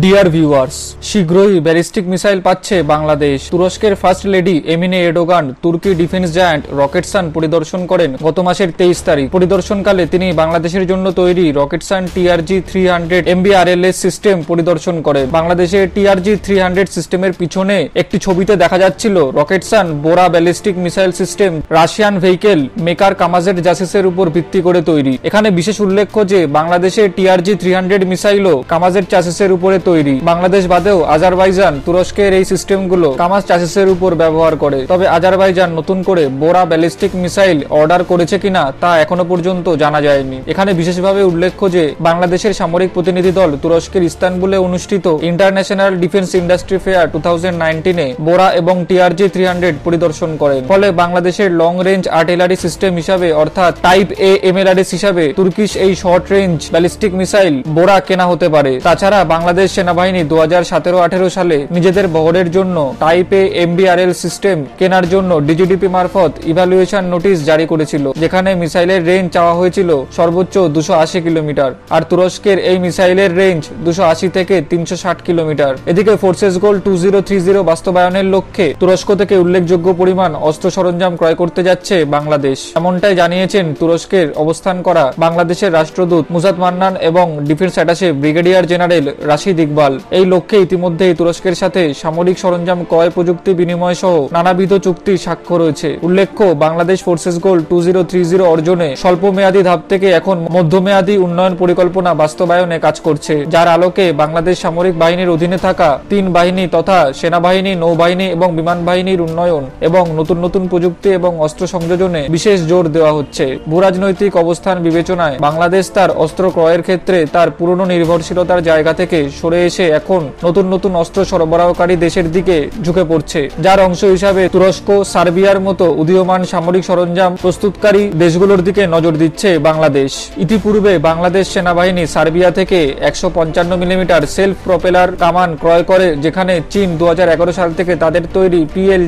Deer viewers, শীঘ্রই ballistic missile পাচ্ছে বাংলাদেশ। তুরস্কের ফার্স্ট লেডি এমিনে এরদোগান তুর্কি ডিফেন্স জায়ান্ট রকেটসান পরিদর্শন করেন গত মাসের 23 তারিখ। পরিদর্শনকালে তিনি বাংলাদেশের জন্য তৈরি রকেটসান টিআরজি 300 MBRLS সিস্টেম পরিদর্শন করেন। বাংলাদেশের টিআরজি 300 সিস্টেমের পিছনে একটি ছবিতে দেখা যাচ্ছিল Roketsan Bora ballistic missile system Russian vehicle maker কামাজের জাসিসের উপর ভিত্তি করে তৈরি। এখানে বিশেষ উল্লেখ্য যে বাংলাদেশের টিআরজি 300 মিসাইলও কামাজের চাসিসের উপরে তৈরি। বাংলাদেশ বাদেও আজারবাইজান তুরস্কের এই সিস্টেমগুলো কামাজ চাসিসের উপর ব্যবহার করে। তবে আজারবাইজান নতুন করে বোরা ব্যালিস্টিক মিসাইল অর্ডার করেছে কিনা তা এখনো পর্যন্ত জানা যায়নি। এখানে বিশেষভাবে উল্লেখ্য যে বাংলাদেশের সামরিক প্রতিনিধি দল তুরস্কের ইস্তানবুলে অনুষ্ঠিত ইন্টারন্যাশনাল ডিফেন্স ইন্ডাস্ট্রি ফেয়ার 2019-এ বোরা এবং টিআরজি 300 পরিদর্শন করেন। ফলে বাংলাদেশের লং রেঞ্জ আর্টিলারি সিস্টেম হিসাবে অর্থাৎ টাইপ এ MLRS হিসাবে তুর্কিশ এই short range ballistic missile Bora কেনা হতে পারে। তাছাড়া বাংলাদেশ সেনাবাহিনী 2017-18 সালে নিজেদের বহরের জন্য টাইপ এ MBRL সিস্টেম কেনার জন্য ডিজিডিপি মারফত ইভ্যালুয়েশন নোটিশ জারি করেছিল, যেখানে মিসাইলের রেঞ্জ চাওয়া হয়েছিল সর্বোচ্চ 280 কিলোমিটার, আর তুরস্কের এই মিসাইলের রেঞ্জ 280 থেকে 360 কিলোমিটার। এদিকে ফোর্সেস গোল 2030 বাস্তবায়নের লক্ষ্যে তুরস্ক থেকে উল্লেখযোগ্য পরিমাণ অস্ত্র সরঞ্জাম ক্রয় করতে যাচ্ছে বাংলাদেশ। এমনটাই জানিয়েছেন তুরস্কের অবস্থান করা বাংলাদেশের রাষ্ট্রদূত মুসাদ মান্নান এবং defence attache brigadier general Rashid Iqbal. এই লক্ষ্যে ইতিমধ্যেই তুরস্কের সাথে সামরিক সরঞ্জাম ক্রয়, প্রযুক্তি বিনিময় সহ নানাবিধ চুক্তি স্বাক্ষর হয়েছে। উল্লেখ্য, বাংলাদেশ ফোর্সেস গোল 2030 অর্জনে স্বল্প মেয়াদী ধাপ থেকে এখন মধ্যমেয়াদী উন্নয়ন পরিকল্পনা বাস্তবায়নে কাজ করছে, যার আলোকে বাংলাদেশ সামরিক বাহিনীর অধীনে থাকা 3 বাহিনী তথা সেনাবাহিনী, নৌবাহিনী এবং বিমান বাহিনীর উন্নয়ন এবং নতুন নতুন প্রযুক্তি এবং অস্ত্র সংযোজনে বিশেষ জোর দেওয়া হচ্ছে। ভূরাজনৈতিক অবস্থান বিবেচনায় বাংলাদেশ তার অস্ত্র ক্রয়ের ক্ষেত্রে তার পুরনো নির্ভরশীলতার জায়গা থেকে সরে এসে এখন নতুন নতুন অস্ত্র সরবরাহকারী দেশের দিকে ঝুঁকে পড়ছে, যার অংশ হিসাবে তুরস্ক, সার্বিয়ার মতো উদীয়মান সামরিক সরঞ্জাম প্রস্তুতকারী দেশগুলোর দিকে নজর দিচ্ছে বাংলাদেশ। ইতিপূর্বে বাংলাদেশ সেনাবাহিনী সার্বিয়া থেকে 155 মিলিমিটার সেলফ প্রপেলার কামান ক্রয় করে, যেখানে চীন 2011 সাল থেকে তাদের তৈরি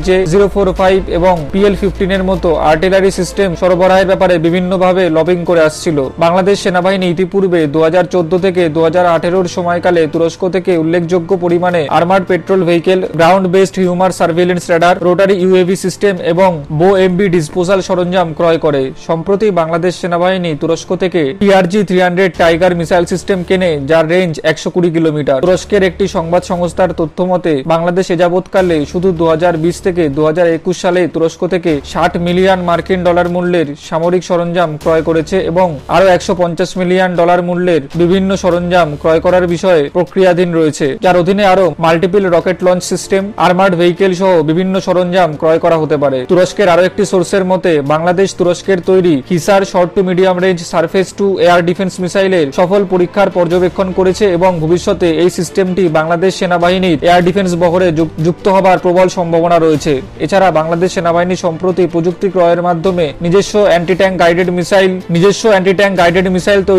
PLJ-045 এবং PL-15 এর মতো আর্টিলারি সিস্টেম সরবরাহের ব্যাপারে বিভিন্নভাবে লবিং করে আসছিল। বাংলাদেশ সেনাবাহিনী ইতিপূর্বে 2014 থেকে 2018 সময়কালে তুরস্ক থেকে উল্লেখযোগ্য পরিমাণে armoured patrol vehicle, ground based human surveillance radar, rotary UAV system এবং BOMB ডিসপোজাল সরঞ্জাম ক্রয় করে। সম্প্রতি বাংলাদেশ সেনাবাহিনী তুরস্ক থেকে টিআরজি 300 টাইগার মিসাইল সিস্টেম কেনে, যার রেঞ্জ 120 কিলোমিটার। তুরস্কের একটি সংবাদ সংস্থার তথ্য মতে বাংলাদেশ এযাবৎকালে শুধু 2020 থেকে 2021 সালে তুরস্ক থেকে 60 মিলিয়ন মার্কিন ডলার মূল্যের সামরিক সরঞ্জাম ক্রয় করেছে এবং আরো 150 মিলিয়ন ডলার মূল্যের বিভিন্ন সরঞ্জাম ক্রয় করার বিষয়ে প্রক্রিয়াধীন রয়েছে, যার অধীনে আরো multiple rocket launch system, armoured vehicle সহ বিভিন্ন সরঞ্জাম ক্রয় করা হতে পারে। তুরস্কের আরো একটি সোর্সের মতে বাংলাদেশ তুরস্কের তৈরি Hisar short to medium range surface to air defence মিসাইলের সফল পরীক্ষার পর্যবেক্ষণ করেছে এবং ভবিষ্যতে এই সিস্টেমটি বাংলাদেশ সেনাবাহিনীর এয়ার ডিফেন্স বহরে যুক্ত হবার প্রবল সম্ভাবনা রয়েছে। এছাড়া বাংলাদেশ সেনাবাহিনী সম্প্রতি প্রযুক্তি ক্রয়ের মাধ্যমে নিজস্ব অ্যান্টি ট্যাঙ্ক গাইডেড মিসাইল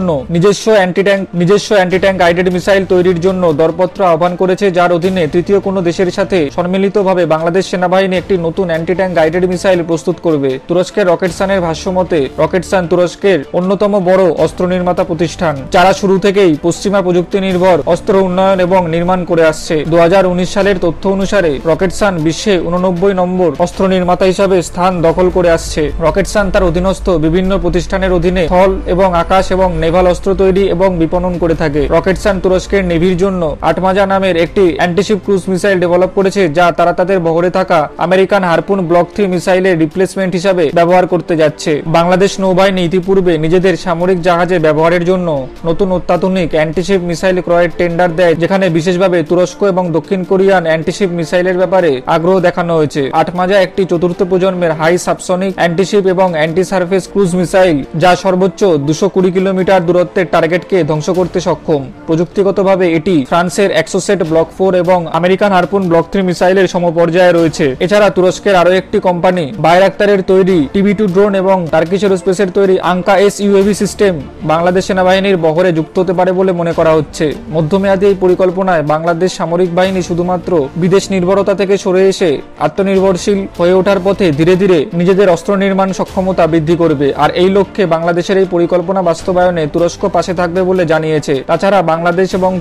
তৈরির জন্য দরপত্র আহ্বান করেছে, যার অধীনে তৃতীয় কোনো দেশের সাথে সম্মিলিতভাবে বাংলাদেশ সেনাবাহিনী একটি নতুন অ্যান্টি ট্যাঙ্ক গাইডেড মিসাইল প্রস্তুত করবে। তুরস্কের রকেটসানের ভাষ্য মতে রকেটসান তুরস্কের অন্যতম বড় অস্ত্র নির্মাতা প্রতিষ্ঠান, যারা শুরু থেকেই পশ্চিমা প্রযুক্তি নির্ভর অস্ত্র উন্নয়ন এবং নির্মাণ করে আসছে। 2019 সালের তথ্য অনুসারে রকেটসান বিশ্বে 89 নম্বর অস্ত্র নির্মাতা হিসাবে স্থান দখল করে আসছে। রকেটসান তার অধীনস্থ বিভিন্ন প্রতিষ্ঠানের অধীনে স্থল এবং আকাশ এবং নেভাল অস্ত্র তৈরি এবং বিপণন করে থাকে। রকেটসান তুরস্কের নেভির জন্য আটমাজা নামের একটি অ্যান্টিশিপ ক্রুজ মিসাইল ডেভেলপ করেছে, যা তারা তাদের বহরে থাকা আমেরিকান হারপুন ব্লক 3 মিসাইলের রিপ্লেসমেন্ট হিসাবে ব্যবহার করতে যাচ্ছে। বাংলাদেশ নৌবাহিনী ইতিপূর্বে নিজেদের সামরিক জাহাজে ব্যবহারের জন্য নতুন অত্যাধুনিক অ্যান্টিশিপ মিসাইল ক্রয়ের টেন্ডার দেয়, যেখানে বিশেষভাবে তুরস্ক এবং দক্ষিণ কোরিয়ান অ্যান্টিশিপ মিসাইলের ব্যাপারে আগ্রহ দেখানো হয়েছে। আটমাজা একটি চতুর্থ প্রজন্মের হাই সাবসনিক অ্যান্টিশিপ এবং অ্যান্টি সারফেস ক্রুজ মিসাইল, যা সর্বোচ্চ 220 কিলোমিটার দূরত্বের টার্গেটকে ধ্বংস করতে সক্ষম। প্রযুক্তিগতভাবে এটি ফ্রান্সের এক্সোসেট ব্লক 4 এবং আমেরিকান হারপুন ব্লক 3 মিসাইলের সমপর্যায়ে রয়েছে। এছাড়া তুরস্কের আরো একটি কোম্পানি বায়রাক্তারের তৈরি TB2 ড্রোন এবং টার্কিশ এরোস্পেসের তৈরি Anka S UAV system Bangladesh সেনাবাহিনীর বহরে যুক্ত হতে পারে বলে মনে করা হচ্ছে। মধ্যমেয়াদী এই পরিকল্পনায় বাংলাদেশ সামরিক বাহিনী শুধুমাত্র বিদেশ নির্ভরতা থেকে সরে এসে আত্মনির্ভরশীল হয়ে ওঠার পথে ধীরে ধীরে নিজেদের অস্ত্র নির্মাণ সক্ষমতা বৃদ্ধি করবে, আর এই লক্ষ্যে বাংলাদেশের এই পরিকল্পনা বাস্তবায়নে তুরস্ক পাশে থাকবে বলে জানিয়েছে। তাছাড়া বাংলাদেশ এবং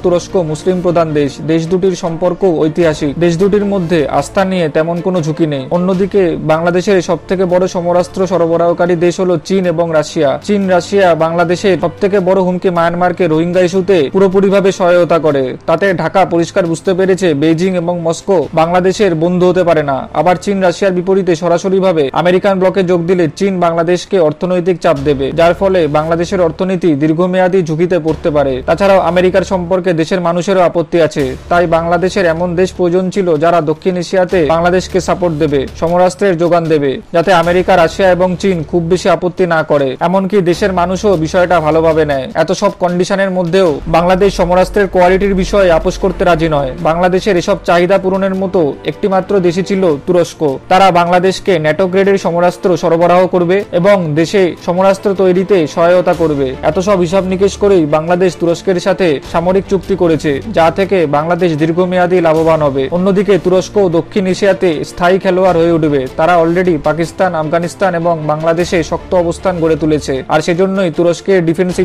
তুরস্ক মুসলিম প্রধান দেশ। দেশ দুটির সম্পর্ক ঐতিহাসিক। দেশ দুটির মধ্যে আস্থা নিয়ে তেমন কোনো ঝুঁকি নেই। অন্যদিকে বাংলাদেশের সব থেকে বড় সমরাস্ত্র সরবরাহকারী দেশ হলো চীন এবং রাশিয়া। চীন রাশিয়া বাংলাদেশের সব থেকে বড় হুমকি মায়ানমারকে রোহিঙ্গা ইস্যুতে পুরোপুরিভাবে সহায়তা করে। তাতে ঢাকা পরিষ্কার বুঝতে পেরেছে বেইজিং এবং মস্কো বাংলাদেশের বন্ধু হতে পারে না। আবার চীন রাশিয়ার বিপরীতে সরাসরিভাবে আমেরিকান ব্লকে যোগ দিলে চীন বাংলাদেশকে অর্থনৈতিক চাপ দেবে, যার ফলে বাংলাদেশের অর্থনীতি দীর্ঘমেয়াদী ঝুঁকিতে পড়তে পারে। তাছাড়াও আমেরিকার সম্পর্কে দেশের মানুষেরও আপত্তি আছে। তাই বাংলাদেশের এমন দেশ প্রয়োজন ছিল যারা দক্ষিণ এশিয়াতে বাংলাদেশকে সাপোর্ট দেবে, সমরাস্ত্রের যোগান দেবে, যাতে আমেরিকা, রাশিয়া এবং চীন খুব বেশি আপত্তি না করে। এমনকি দেশের মানুষও বিষয়টা ভালোভাবে নেয়। এত সব কন্ডিশনের মধ্যেও বাংলাদেশ সমরাস্ত্রের কোয়ালিটির বিষয়ে আপোষ করতে রাজি নয়। বাংলাদেশের এসব চাহিদা পূরণের মতো একটি মাত্র দেশই ছিল তুরস্ক। তারা বাংলাদেশকে ন্যাটো গ্রেডের সমরাস্ত্র সরবরাহ করবে এবং দেশে সমরাস্ত্র তৈরিতে সহায়তা করবে। এত সব হিসাব নিকেশ করেই বাংলাদেশ তুরস্কের সাথে সামরিক চুক্তি করেছে, যা থেকে বাংলাদেশ দীর্ঘমেয়াদী লাভবান হবে। অন্যদিকে তুরস্ক দক্ষিণ এশিয়াতে স্থায়ী খেলোয়াড় হয়ে উঠবে। তারা অলরেডি পাকিস্তান, আফগানিস্তান এবং বাংলাদেশে শক্ত অবস্থান গড়ে তুলেছে। আর সেজন্যই তুরস্কের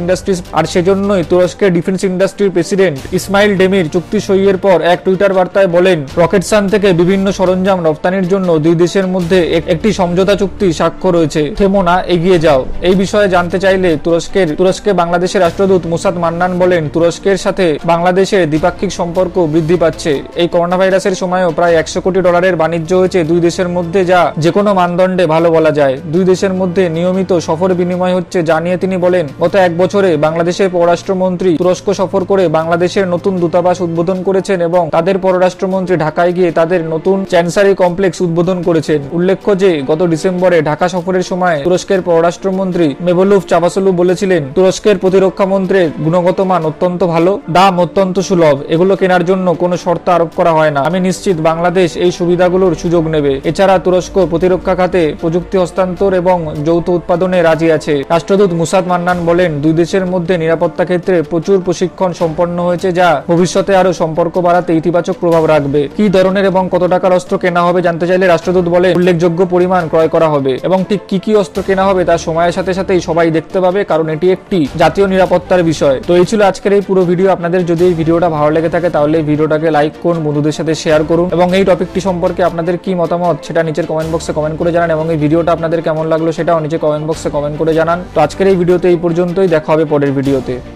ডিফেন্স ইন্ডাস্ট্রির প্রেসিডেন্ট ইসমাইল ডেমির চুক্তি সইয়ের পর এক টুইটার বার্তায় বলেন, রকেটসান থেকে বিভিন্ন সরঞ্জাম রপ্তানির জন্য দুই দেশের মধ্যে একটি সমঝোতা চুক্তি স্বাক্ষর রয়েছে। থেমো না, এগিয়ে যাও। এই বিষয়ে জানতে চাইলে তুরস্কে বাংলাদেশের রাষ্ট্রদূত মুসাদ মান্নান বলেন, তুরস্কের সাথে বাংলাদেশের দ্বিপাক্ষিক সম্পর্ক বৃদ্ধি পাচ্ছে। এই করোনা ভাইরাসের সময়ও প্রায় 100 কোটি ডলারের বাণিজ্য হয়েছে দুই দেশের মধ্যে, যা যে কোনো মানদণ্ডে ভালো বলা যায়। দুই দেশের মধ্যে নিয়মিত সফর বিনিময় হচ্ছে, যা নিয়ে তিনি বলেন, গত এক বছরে বাংলাদেশের পররাষ্ট্রমন্ত্রী তুরস্ক সফর করে বাংলাদেশের নতুন দূতাবাস উদ্বোধন করেছেন এবং তাদের পররাষ্ট্রমন্ত্রী ঢাকায় গিয়ে তাদের নতুন চ্যান্সারি কমপ্লেক্স উদ্বোধন করেছেন। উল্লেখ্য যে গত ডিসেম্বরে ঢাকা সফরের সময় তুরস্কের পররাষ্ট্রমন্ত্রী মেভলুভ চাভাসোলু বলেছিলেন, তুরস্কের প্রতিরক্ষা মন্ত্রের গুণগত মান অত্যন্ত ভালো, দাম অত্যন্ত সুলভ, এগুলো কেনার জন্য কোনো শর্ত আরোপ করা হয় না। আমি নিশ্চিত বাংলাদেশ এই সুবিধাগুলোর সুযোগ নেবে। এছাড়া তুরস্ক প্রতিরক্ষা খাতে প্রযুক্তি হস্তান্তর এবং যৌথ উৎপাদনে রাজি আছে। রাষ্ট্রদূত মুসাদ মান্নান বলেন, দুই দেশের মধ্যে নিরাপত্তা ক্ষেত্রে প্রচুর প্রশিক্ষণ সম্পন্ন হয়েছে, যা ভবিষ্যতে আরো সম্পর্ক বাড়াতে ইতিবাচক প্রভাব রাখবে। কি ধরনের এবং কত টাকার অস্ত্র কেনা হবে জানতে চাইলে রাষ্ট্রদূত বলে, উল্লেখযোগ্য পরিমাণ ক্রয় করা হবে এবং ঠিক কি অস্ত্র কেনা হবে তা সময়ের সাথে সাথেই সবাই দেখতে পাবে, কারণ এটি একটি জাতীয় নিরাপত্তার বিষয়। তো এই ছিল আজকের এই পুরো ভিডিও। আপনাদের যদি এই ভিডিওটা ভালো লেগে থাকে তাহলে এই ভিডিওটাকে লাইক করুন, বন্ধুদের সাথে শেয়ার করুন এবং এই টপিকটি সম্পর্কে আপনাদের কি মতামত সেটা নিচের কমেন্ট বক্সে কমেন্ট করে জানান এবং এই ভিডিওটা আপনাদের কেমন লাগলো সেটাও নিচে কমেন্ট বক্সে কমেন্ট করে জানান। তো আজকের এই ভিডিওতে এই পর্যন্তই, দেখা হবে পরের ভিডিওতে।